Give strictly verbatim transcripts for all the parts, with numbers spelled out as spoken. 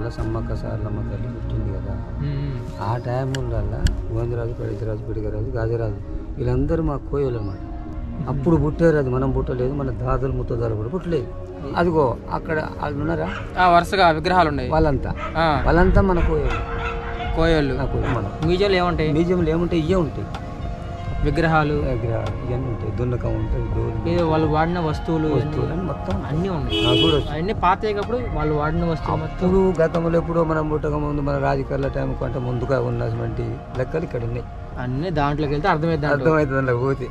సమ్మక్క సారలమ్మ తల్లి పుట్టింది కదా. ఆ టైంలో గోవిందరాజు, పడితరాజు, పిడిగరాజు, గాజరాజు వీళ్ళందరూ మా కోయలు అన్నమాట. అప్పుడు పుట్టారు. అది మనం పుట్టలేదు, మన దాదాలు ముత్తదాలు కూడా పుట్టలేదు. అదిగో అక్కడ వాళ్ళు ఉన్నారా వరుసగా విగ్రహాలు ఉన్నాయి. వాళ్ళంతా వాళ్ళంతా మన కోయలు కోయలు మనం మ్యూజియంలో ఏముంటాయి? మ్యూజియంలో ఏముంటాయి? ఇవే ఉంటాయి విగ్రహాలు విగ్రహాలు ఇవన్నీ ఉంటాయి. దున్నకం ఉంటాయి, డోలు, వాళ్ళు వాడిన వస్తువులు వస్తువులు మొత్తం అన్నీ ఉన్నాయి. అన్ని పాతేటప్పుడు వాళ్ళు వాడిన వస్తువులు అప్పుడు గతంలో ఎప్పుడో మనం పుట్టక ముందు మన రాజకీయాల టైం కంటే ముందుగా ఉన్నటువంటి లెక్కలు ఇక్కడ ఉన్నాయి. అన్ని దాంట్లోకి వెళ్తే అర్థమైంది అర్థమవుతుంది అందులో పోతే.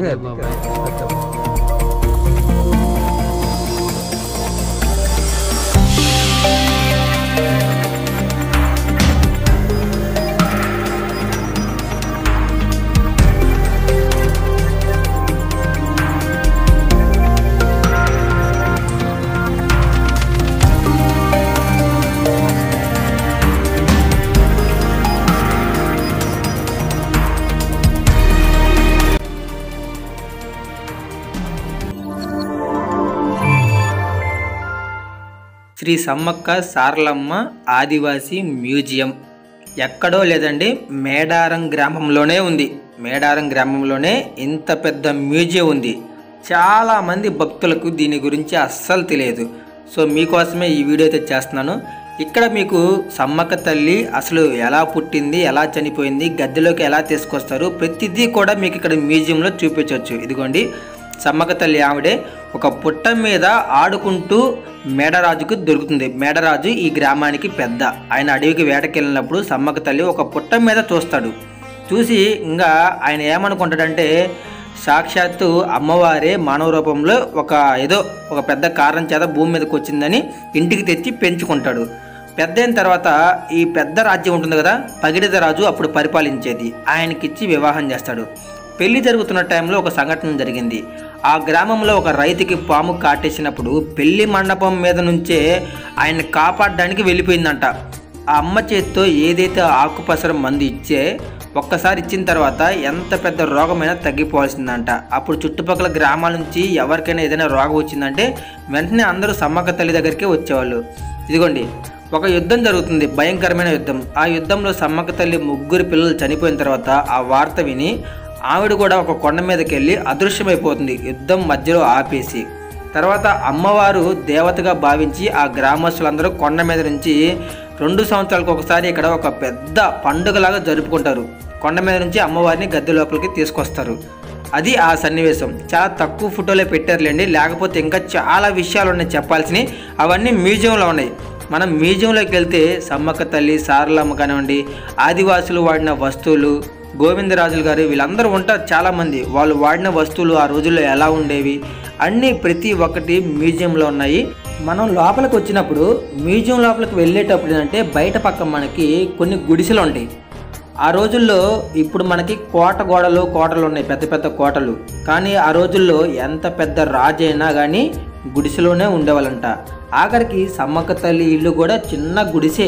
శ్రీ సమ్మక్క సారలమ్మ ఆదివాసీ మ్యూజియం ఎక్కడో లేదండి, మేడారం గ్రామంలోనే ఉంది. మేడారం గ్రామంలోనే ఇంత పెద్ద మ్యూజియం ఉంది. చాలామంది భక్తులకు దీని గురించి అస్సలు తెలియదు. సో మీకోసమే ఈ వీడియో అయితే చేస్తున్నాను. ఇక్కడ మీకు సమ్మక్క తల్లి అసలు ఎలా పుట్టింది, ఎలా చనిపోయింది, గద్దెలోకి ఎలా తీసుకొస్తారు, ప్రతిదీ కూడా మీకు ఇక్కడ మ్యూజియంలో చూపించవచ్చు. ఇదిగోండి, సమ్మక్క తల్లి ఆవిడే ఒక పుట్ట మీద ఆడుకుంటూ మేడరాజుకు దొరుకుతుంది. మేడరాజు ఈ గ్రామానికి పెద్ద. ఆయన అడవికి వేటకెళ్ళినప్పుడు సమ్మక్క తల్లి ఒక పుట్ట మీద చూస్తాడు. చూసి ఇంకా ఆయన ఏమనుకుంటాడంటే సాక్షాత్తు అమ్మవారే మానవ రూపంలో ఒక ఏదో ఒక పెద్ద కారణం చేత భూమి మీదకి వచ్చిందని ఇంటికి తెచ్చి పెంచుకుంటాడు. పెద్ద అయిన తర్వాత ఈ పెద్ద రాజ్యం ఉంటుంది కదా, పగిడిద రాజు అప్పుడు పరిపాలించేది. ఆయనకిచ్చి వివాహం చేస్తాడు. పెళ్లి జరుగుతున్న టైంలో ఒక సంఘటన జరిగింది. ఆ గ్రామంలో ఒక రైతుకి పాము కాటేసినప్పుడు పెళ్లి మండపం మీద నుంచే ఆయన కాపాడడానికి వెళ్ళిపోయిందంట. ఆ అమ్మ చేతితో ఏదైతే ఆకుపసర మందు ఇచ్చే ఒక్కసారి ఇచ్చిన తర్వాత ఎంత పెద్ద రోగమైనా తగ్గిపోవాల్సిందంట. అప్పుడు చుట్టుపక్కల గ్రామాల నుంచి ఎవరికైనా ఏదైనా రోగం వచ్చిందంటే వెంటనే అందరూ సమ్మక్క తల్లి దగ్గరికే వచ్చేవాళ్ళు. ఇదిగోండి, ఒక యుద్ధం జరుగుతుంది, భయంకరమైన యుద్ధం. ఆ యుద్ధంలో సమ్మక్క తల్లి ముగ్గురు పిల్లలు చనిపోయిన తర్వాత ఆ వార్త విని ఆవిడ కూడా ఒక కొండ మీదకి వెళ్ళి అదృశ్యమైపోతుంది, యుద్ధం మధ్యలో ఆపేసి. తర్వాత అమ్మవారు దేవతగా భావించి ఆ గ్రామస్తులందరూ కొండ మీద నుంచి రెండు సంవత్సరాలకు ఒకసారి ఇక్కడ ఒక పెద్ద పండుగలాగా జరుపుకుంటారు. కొండ మీద నుంచి అమ్మవారిని గద్దె లోపలికి తీసుకొస్తారు. అది ఆ సన్నివేశం. చాలా తక్కువ ఫోటోలే పెట్టారులేండి, లేకపోతే ఇంకా చాలా విషయాలు ఉన్నాయి చెప్పాల్సినవి. అవన్నీ మ్యూజియంలో ఉన్నాయి. మనం మ్యూజియంలోకి వెళ్తే సమ్మక్క తల్లి, సారలమ్మ కానివ్వండి, ఆదివాసులు వాడిన వస్తువులు, గోవిందరాజులు గారు వీళ్ళందరూ ఉంటారు చాలామంది. వాళ్ళు వాడిన వస్తువులు ఆ రోజుల్లో ఎలా ఉండేవి అన్నీ ప్రతి ఒక్కటి మ్యూజియంలో ఉన్నాయి. మనం లోపలికి వచ్చినప్పుడు మ్యూజియం లోపలికి వెళ్ళేటప్పుడు ఏంటంటే బయట పక్క మనకి కొన్ని గుడిసెలు ఉంటాయి. ఆ రోజుల్లో ఇప్పుడు మనకి కోట గోడలు కోటలు ఉన్నాయి, పెద్ద పెద్ద కోటలు. కానీ ఆ రోజుల్లో ఎంత పెద్ద రాజు అయినా కానీ గుడిసెలోనే ఉండేవాళ్ళంట. ఆఖరికి సమ్మక్క తల్లి ఇల్లు కూడా చిన్న గుడిసే.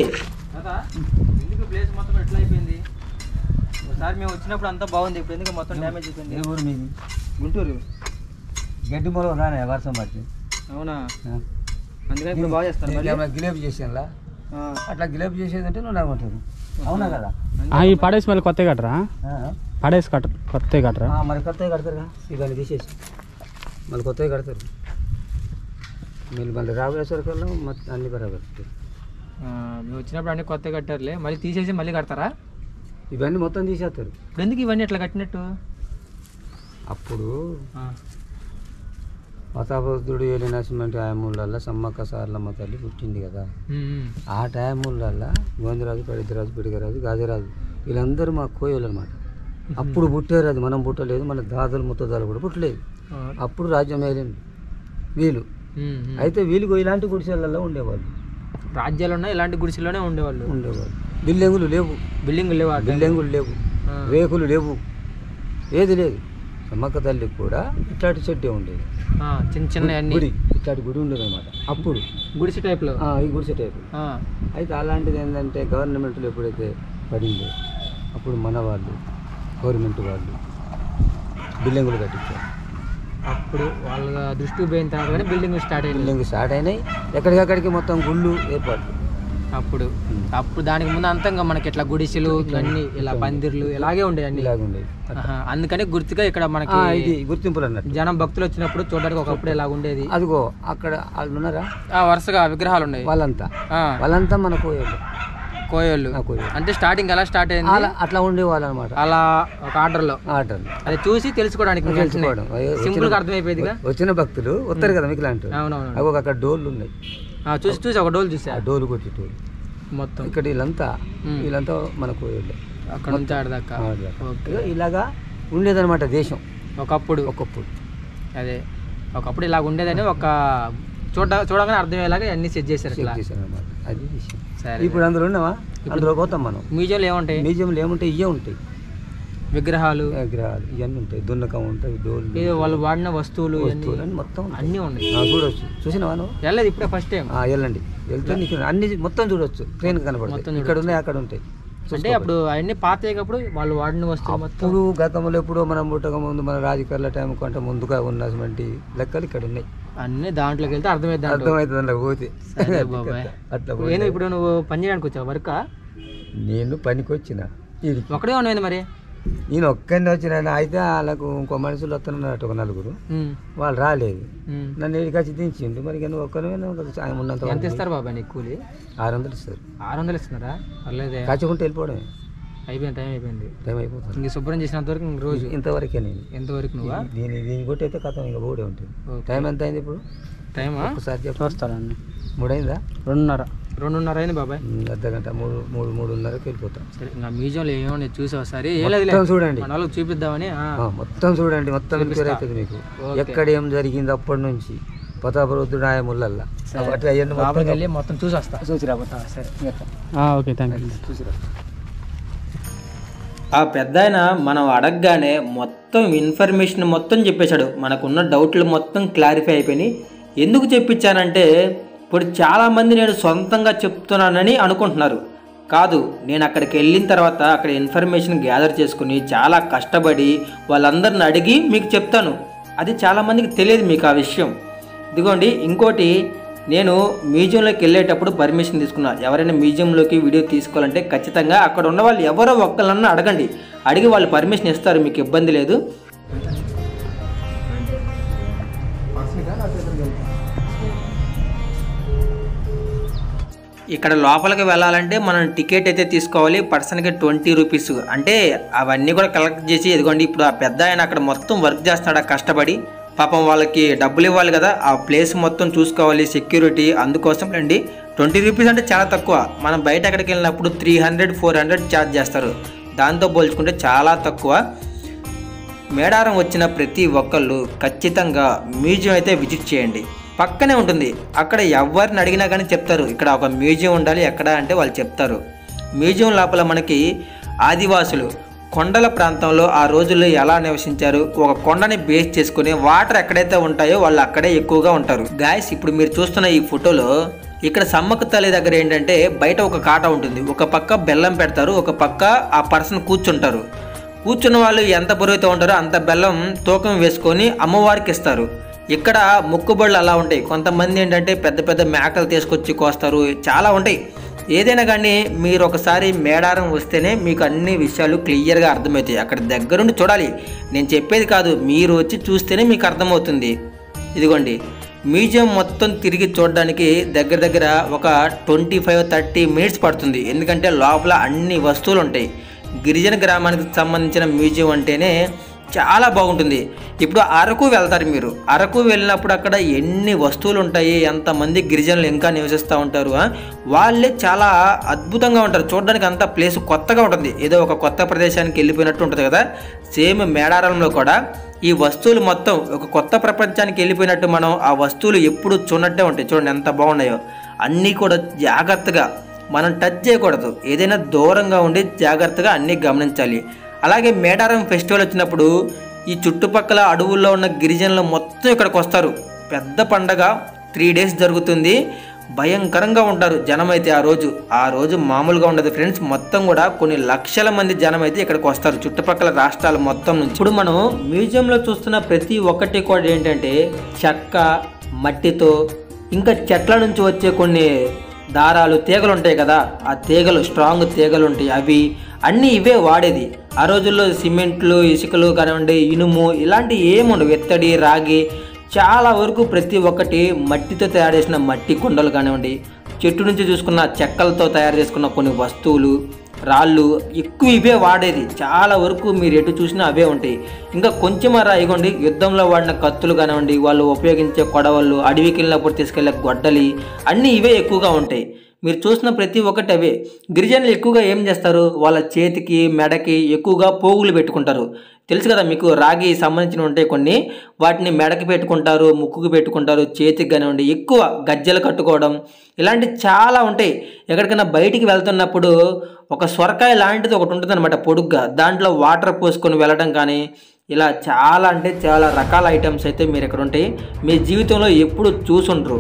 ప్లేస్ మొత్తం ఎట్లా అయిపోయింది? ఒకసారి మేము వచ్చినప్పుడు అంతా బాగుంది, ఇప్పుడు ఎందుకు మొత్తం డ్యామేజ్ అయిపోయింది? ఏ ఊరు మీది? గుంటూరు. గడ్డి మొలవ రానే వర్షం బట్టి. అవునా? అందుకని ఇప్పుడు బాగా చేస్తాను. గిలేబు చేసేలా అట్లా గిలేబు చేసేదంటే నువ్వు నాకు ఉంటుంది. అవునా కదా? ఈ పడేసి మళ్ళీ కొత్తగా కట్టరా? పడేసి కట్ట కొత్తగా కట్టరా? మరి కొత్తగా కడతారు కదా, ఇవన్నీ తీసేసి మళ్ళీ కొత్తగా కడతారు. మళ్ళీ మళ్ళీ రాబోయేసరికల్లా మొత్తం అన్ని బరాబర్. మేము వచ్చినప్పుడు అన్ని కొత్తగా కట్టారులే, మళ్ళీ తీసేసి మళ్ళీ కడతారా? ఇవన్నీ మొత్తం తీసేస్తారు. ఇప్పుడు ఎందుకు ఇవన్నీ ఎట్లా కట్టినట్టు? అప్పుడు మతాబద్ధుడు ఏలినాసినటువంటి ఆయమూళ్ళల్లో సమ్మక్క సారలమ్మ తల్లి పుట్టింది కదా. ఆ టైములల్లో గోవిందరాజు, పడితరాజు, పిడిగరాజు, గాజరాజు వీళ్ళందరూ మా కోయలు అనమాట. అప్పుడు పుట్టారు. అది మనం పుట్టలేదు, మన దాదాలు ముత్తదాలు కూడా పుట్టలేదు. అప్పుడు రాజ్యం ఏలింది వీళ్ళు. అయితే వీళ్ళు ఇలాంటి గుడిసెలలో ఉండేవాళ్ళు. రాజ్యాలు ఉన్నాయి, ఇలాంటి గుడిసెల్లోనే ఉండేవాళ్ళు ఉండేవాళ్ళు బిల్డింగులు లేవు, బిల్డింగులు లేవు, బిల్డింగులు లేవు, రేకులు లేవు, ఏది లేదు. సమ్మక్క తల్లికి కూడా ఇట్లాంటి చెట్టే ఉండేది, చిన్న చిన్న గుడి, ఇట్లాంటి గుడి ఉండేది అనమాట. అప్పుడు గుడిసె టైప్లో, ఈ గుడిసె టైపు. అయితే అలాంటిది ఏంటంటే గవర్నమెంట్లో ఎప్పుడైతే పడిందో అప్పుడు మన వాళ్ళు గవర్నమెంట్ వాళ్ళు బిల్డింగులు కట్టించారు. అప్పుడు వాళ్ళ దృష్టికి పోయిన తర్వాత బిల్డింగ్ స్టార్ట్ అయ్యింది. బిల్డింగ్ స్టార్ట్ అయినాయి, ఎక్కడికక్కడికి మొత్తం గుళ్ళు ఏర్పాటు. అప్పుడు అప్పుడు దానికి ముందు అంతా ఇంకా మనకి ఇట్లా గుడిసెలు అన్ని ఇలా పందిర్లు ఇలాగే ఉండేవి అన్ని ఇలాగ ఉండేవి. అందుకని గుర్తుగా ఇక్కడ మనకి ఇది గుర్తింపులు అన్నట్టు జనం భక్తులు వచ్చినప్పుడు చూడడానికి ఒకప్పుడు ఇలా ఉండేది. అదిగో అక్కడ వాళ్ళు ఉన్నారా వరుసగా విగ్రహాలు ఉన్నాయి. వాళ్ళంతా వాళ్ళంతా మన కోయోళ్ళు కోయోళ్ళు అంటే స్టార్టింగ్ ఎలా స్టార్ట్ అయింది అట్లా ఉండేవాళ్ళు అనమాట. అలా ఒక ఆర్డర్ లో ఆర్డర్ అది చూసి తెలుసుకోవడానికి తెలుసుకోవడం సింపుల్ గా అర్థమైపోయింది. వచ్చిన భక్తులు వస్తారు కదా మీకు లాంటి అవి అక్కడ డోర్లు ఉన్నాయి. చూసి చూసి ఒక డోలు చూసి ఆ డోలు కొట్టి డోలు మొత్తం ఇక్కడ వీళ్ళంతా వీళ్ళంతా మన కోయోళ్ళు అక్కడ నుంచి ఆడదాకా ఇలాగా ఉండేదన్నమాట దేశం ఒకప్పుడు. ఒకప్పుడు అదే ఒకప్పుడు ఇలాగ ఉండేదని ఒక చూడ చూడగానే అర్థమయ్యేలాగా అన్ని సెట్ చేశారు అనమాట. అది విషయం. ఇప్పుడు అందులో ఉన్నావా? అందులో పోతాం మనం. మ్యూజియంలో ఏముంటాయి? మ్యూజియంలో ఏముంటాయి? ఇవే ఉంటాయి విగ్రహాలు విగ్రహాలు ఇవన్నీ ఉంటాయి. దున్నకం ఉంటాయి, డోలు, వాళ్ళు వాడిన వస్తువులు వస్తువులు మొత్తం అన్నీ ఉన్నాయి. చూడవచ్చు. చూసినావా నువ్వు? వెళ్ళలేదు ఇప్పుడే ఫస్ట్ టైం. వెళ్ళండి వెళ్తే నీకు అన్ని మొత్తం చూడవచ్చు. ట్రైన్ కనబడుతుంది. ఇక్కడ ఉన్నాయి అక్కడ ఉంటాయి. అంటే అప్పుడు అవన్నీ పాతేటప్పుడు వాళ్ళు వాడిన వస్తువులు ఇప్పుడు గతంలో ఎప్పుడో మనం పుట్టక ముందు మన రాజకీయాల టైం కంటే ముందుగా ఉన్నటువంటి లెక్కలు ఇక్కడ ఉన్నాయి. అన్ని దాంట్లోకి వెళ్తే అర్థమైంది అర్థమవుతుంది అందులో పోతే. అట్లా ఇప్పుడు నువ్వు పని చేయడానికి వచ్చావు వర్క్? నేను పనికి వచ్చిన ఒకడే ఉన్నది మరి. నేను ఒక్కడిని వచ్చిన అయితే వాళ్ళకు ఇంకో మనుషులు వస్తున్నట్టు ఒక నలుగురు వాళ్ళు రాలేదు. నన్ను ఏడికి వచ్చి దించిండు. మరి నువ్వు ఒక్కనే ఉన్నంత. ఎంత ఇస్తారు బాబాయ్ నీకు కూలి? ఆరు వందలు ఇస్తారు. ఆరు వందలు ఇస్తున్నారా? పర్లేదే. కాచుకుంటే వెళ్ళిపోవడమే. అయిపోయింది టైం అయిపోయింది టైం అయిపోతుంది. ఇంక శుభ్రం చేసినంత వరకు రోజు ఇంతవరకే. నేను ఎంతవరకు నువ్వు దీని దీని కొట్టి అయితే కథం ఇంకా పోడే ఉంటుంది. టైం ఎంత అయింది ఇప్పుడు? టైమా ఒకసారి చెప్పి వస్తానండి. మూడైందా? రెండున్నర రెండున్నర అయింది బాబాయ్. అర్ధ గంట మూడు మూడు మూడున్నరకి వెళ్ళిపోతాం. సరే ఇంకా మ్యూజియంలో ఏమో చూసావు ఒకసారి చూడండి వాళ్ళకి చూపిద్దామని. మొత్తం చూడండి. మొత్తం ఇన్క్వైరీ అవుతుంది మీకు. ఎక్కడ ఏం జరిగింది అప్పటి నుంచి ప్రతాపరుద్రుడు ఆయముళ్ళల్లా వెళ్ళి మొత్తం చూసి వస్తా. చూసి రాబోతా. సరే ఓకే థ్యాంక్ యూ. చూసిరా. ఆ పెద్ద ఆయన మనం అడగగానే మొత్తం ఇన్ఫర్మేషన్ మొత్తం చెప్పేశాడు. మనకున్న డౌట్లు మొత్తం క్లారిఫై అయిపోయినాయి. ఎందుకు చెప్పించానంటే ఇప్పుడు చాలామంది నేను సొంతంగా చెప్తున్నానని అనుకుంటున్నారు. కాదు, నేను అక్కడికి వెళ్ళిన తర్వాత అక్కడ ఇన్ఫర్మేషన్ గ్యాదర్ చేసుకుని చాలా కష్టపడి వాళ్ళందరిని అడిగి మీకు చెప్తాను. అది చాలామందికి తెలియదు మీకు ఆ విషయం. ఇదిగోండి ఇంకోటి, నేను మ్యూజియంలోకి వెళ్ళేటప్పుడు పర్మిషన్ తీసుకున్నా. ఎవరైనా మ్యూజియంలోకి వీడియో తీసుకోవాలంటే ఖచ్చితంగా అక్కడ ఉన్న వాళ్ళు ఎవరో ఒక్కళ్ళన్నా అడగండి. అడిగి వాళ్ళు పర్మిషన్ ఇస్తారు, మీకు ఇబ్బంది లేదు. ఇక్కడ లోపలికి వెళ్ళాలంటే మనం టికెట్ అయితే తీసుకోవాలి. పర్సన్కి ట్వంటీ రూపీస్. అంటే అవన్నీ కూడా కలెక్ట్ చేసి ఇదిగోండి ఇప్పుడు ఆ పెద్ద ఆయన అక్కడ మొత్తం వర్క్ చేస్తాడు కష్టపడి. పాపం వాళ్ళకి డబ్బులు ఇవ్వాలి కదా, ఆ ప్లేస్ మొత్తం చూసుకోవాలి, సెక్యూరిటీ. అందుకోసం రండి. ట్వంటీ రూపీస్ అంటే చాలా తక్కువ. మనం బయట ఎక్కడికి వెళ్ళినప్పుడు three hundred four hundred charge చేస్తారు. దాంతో పోల్చుకుంటే చాలా తక్కువ. మేడారం వచ్చిన ప్రతి ఒక్కళ్ళు ఖచ్చితంగా మ్యూజియం అయితే విజిట్ చేయండి. పక్కనే ఉంటుంది. అక్కడ ఎవరిని అడిగినా కానీ చెప్తారు ఇక్కడ ఒక మ్యూజియం ఉండాలి ఎక్కడ అంటే వాళ్ళు చెప్తారు. మ్యూజియం లోపల మనకి ఆదివాసులు కొండల ప్రాంతంలో ఆ రోజుల్లో ఎలా నివసించారు, ఒక కొండని బేస్ చేసుకుని వాటర్ ఎక్కడైతే ఉంటాయో వాళ్ళు అక్కడే ఎక్కువగా ఉంటారు. గాయస్ ఇప్పుడు మీరు చూస్తున్న ఈ ఫోటోలో ఇక్కడ సమ్మక్క తల్లి దగ్గర ఏంటంటే బయట ఒక కాట ఉంటుంది. ఒక పక్క బెల్లం పెడతారు, ఒక పక్క ఆ పర్సన్ కూర్చుంటారు. కూర్చున్న వాళ్ళు ఎంత బరువుతో ఉంటారో అంత బెల్లం తూకం వేసుకొని అమ్మవారికి ఇస్తారు. ఇక్కడ మొక్కుబడులు అలా ఉంటాయి. కొంతమంది ఏంటంటే పెద్ద పెద్ద మేకలు తీసుకొచ్చి కోస్తారు, చాలా ఉంటాయి. ఏదైనా కానీ మీరు ఒకసారి మేడారం వస్తేనే మీకు అన్ని విషయాలు క్లియర్గా అర్థమవుతాయి. అక్కడ దగ్గరుండి చూడాలి, నేను చెప్పేది కాదు, మీరు వచ్చి చూస్తేనే మీకు అర్థమవుతుంది. ఇదిగోండి మ్యూజియం మొత్తం తిరిగి చూడడానికి దగ్గర దగ్గర ఒక ట్వంటీ ఫైవ్ థర్టీ మినిట్స్ పడుతుంది. ఎందుకంటే లోపల అన్ని వస్తువులు ఉంటాయి. గిరిజన గ్రామానికి సంబంధించిన మ్యూజియం అంటేనే చాలా బాగుంటుంది. ఇప్పుడు అరకు వెళ్తారు మీరు. అరకు వెళ్ళినప్పుడు అక్కడ ఎన్ని వస్తువులు ఉంటాయి, ఎంతమంది గిరిజనులు ఇంకా నివసిస్తూ ఉంటారు. వాళ్ళే చాలా అద్భుతంగా ఉంటారు. చూడడానికి అంత ప్లేస్ కొత్తగా ఉంటుంది, ఏదో ఒక కొత్త ప్రదేశానికి వెళ్ళిపోయినట్టు ఉంటుంది కదా. సేమ్ మేడారంలో కూడా ఈ వస్తువులు మొత్తం ఒక కొత్త ప్రపంచానికి వెళ్ళిపోయినట్టు మనం ఆ వస్తువులు ఎప్పుడు చూడనట్టే ఉంటాయి. చూడండి ఎంత బాగున్నాయో. అన్నీ కూడా జాగ్రత్తగా మనం టచ్ చేయకూడదు, ఏదైనా దూరంగా ఉండి జాగ్రత్తగా అన్నీ గమనించాలి. అలాగే మేడారం ఫెస్టివల్ వచ్చినప్పుడు ఈ చుట్టుపక్కల అడవుల్లో ఉన్న గిరిజనులు మొత్తం ఇక్కడికి వస్తారు. పెద్ద పండగ, త్రీ డేస్ జరుగుతుంది. భయంకరంగా ఉంటారు జనం అయితే ఆ రోజు. ఆ రోజు మామూలుగా ఉండదు ఫ్రెండ్స్. మొత్తం కూడా కొన్ని లక్షల మంది జనం అయితే ఇక్కడికి వస్తారు చుట్టుపక్కల రాష్ట్రాల మొత్తం నుంచి. ఇప్పుడు మనం మ్యూజియంలో చూస్తున్న ప్రతి ఒక్కటి కూడా ఏంటంటే చెక్క, మట్టితో, ఇంకా చెట్ల నుంచి వచ్చే కొన్ని దారాలు తీగలు ఉంటాయి కదా, ఆ తీగలు స్ట్రాంగ్ తీగలు ఉంటాయి, అవి అన్నీ ఇవే వాడేది. ఆ రోజుల్లో సిమెంట్లు, ఇసుకలు కానివ్వండి, ఇనుము ఇలాంటి ఏముండవు, ఎత్తడి, రాగి, చాలా వరకు ప్రతి ఒక్కటి మట్టితో తయారు చేసిన మట్టి కుండలు కానివ్వండి, చెట్టు నుంచి చూసుకున్న చెక్కలతో తయారు చేసుకున్న కొన్ని వస్తువులు, రాళ్ళు, ఎక్కువ ఇవే వాడేది. చాలా వరకు మీరు ఎటు చూసినా అవే ఉంటాయి. ఇంకా కొంచెం రాయిగోండి, యుద్ధంలో వాడిన కత్తులు కానివ్వండి, వాళ్ళు ఉపయోగించే కొడవళ్ళు, అడవికి వెళ్ళినప్పుడు తీసుకెళ్లే గొడ్డలి, అన్నీ ఇవే ఎక్కువగా ఉంటాయి. మీరు చూసిన ప్రతి ఒక్కటి అవే. గిరిజనులు ఎక్కువగా ఏం చేస్తారు, వాళ్ళ చేతికి మెడకి ఎక్కువగా పోగులు పెట్టుకుంటారు. తెలుసు కదా మీకు, రాగి సంబంధించినవి ఉంటాయి కొన్ని, వాటిని మెడకి పెట్టుకుంటారు, ముక్కుకు పెట్టుకుంటారు, చేతికి కానివ్వండి, ఎక్కువ గజ్జలు కట్టుకోవడం, ఇలాంటి చాలా ఉంటాయి. ఎక్కడికైనా బయటికి వెళ్తున్నప్పుడు ఒక సొరకాయ లాంటిది ఒకటి ఉంటుంది అనమాట పొడుగ్గా, దాంట్లో వాటర్ పోసుకొని వెళ్ళడం కానీ, ఇలా చాలా అంటే చాలా రకాల ఐటమ్స్ అయితే మీరు ఎక్కడ ఉంటాయి, మీ జీవితంలో ఎప్పుడు చూసుంటారు.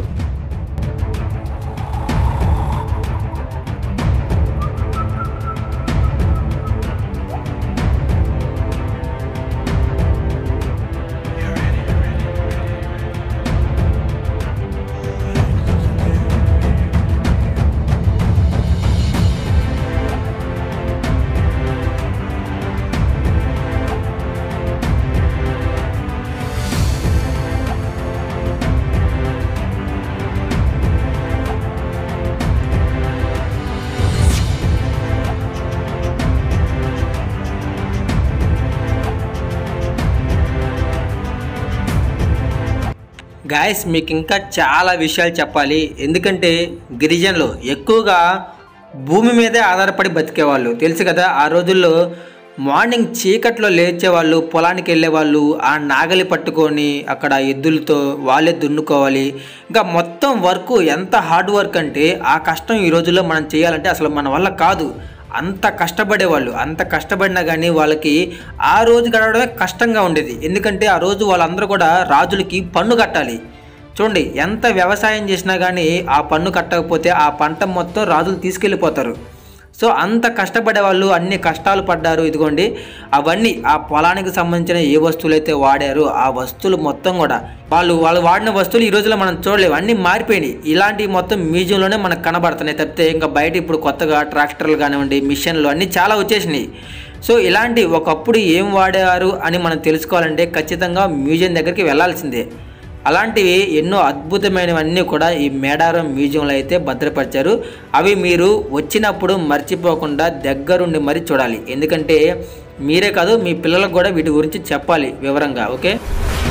గాయస్, మీకు ఇంకా చాలా విషయాలు చెప్పాలి. ఎందుకంటే గిరిజనులు ఎక్కువగా భూమి మీదే ఆధారపడి బతికేవాళ్ళు. తెలుసు కదా, ఆ రోజుల్లో మార్నింగ్ చీకట్లో లేచేవాళ్ళు, పొలానికి వెళ్ళేవాళ్ళు, ఆ నాగలి పట్టుకొని అక్కడ ఎద్దులతో వాళ్ళే దున్నుకోవాలి. ఇంకా మొత్తం వర్క్ ఎంత హార్డ్ వర్క్ అంటే, ఆ కష్టం ఈ రోజుల్లో మనం చేయాలంటే అసలు మన వల్ల కాదు. అంత కష్టపడేవాళ్ళు. అంత కష్టపడినా కానీ వాళ్ళకి ఆ రోజు గడవడమే కష్టంగా ఉండేది. ఎందుకంటే ఆ రోజు వాళ్ళందరూ కూడా రాజులకి పన్ను కట్టాలి. చూడండి, ఎంత వ్యవసాయం చేసినా కానీ ఆ పన్ను కట్టకపోతే ఆ పంట మొత్తం రాజులు తీసుకెళ్ళిపోతారు. సో అంత కష్టపడే వాళ్ళు అన్ని కష్టాలు పడ్డారు. ఇదిగోండి, అవన్నీ ఆ పొలానికి సంబంధించిన ఏ వస్తువులు అయితే వాడారో ఆ వస్తువులు మొత్తం కూడా వాళ్ళు వాళ్ళు వాడిన వస్తువులు ఈ రోజులో మనం చూడలేము, అన్నీ మారిపోయినాయి. ఇలాంటివి మొత్తం మ్యూజియంలోనే మనకు కనబడుతున్నాయి తప్పితే ఇంకా బయట ఇప్పుడు కొత్తగా ట్రాక్టర్లు కానివ్వండి, మిషన్లు అన్నీ చాలా వచ్చేసినాయి. సో ఇలాంటి ఒకప్పుడు ఏం వాడారు అని మనం తెలుసుకోవాలంటే ఖచ్చితంగా మ్యూజియం దగ్గరికి వెళ్ళాల్సిందే. అలాంటివి ఎన్నో అద్భుతమైనవన్నీ కూడా ఈ మేడారం మ్యూజియంలో అయితే భద్రపరిచారు. అవి మీరు వచ్చినప్పుడు మర్చిపోకుండా దగ్గరుండి మరి చూడాలి. ఎందుకంటే మీరే కాదు, మీ పిల్లలకు కూడా వీటి గురించి చెప్పాలి వివరంగా. ఓకే.